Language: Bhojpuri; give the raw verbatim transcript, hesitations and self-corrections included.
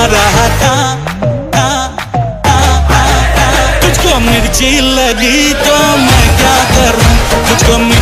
रहा था। तुझको मिर्ची लगी तो मैं क्या करूं, तुझको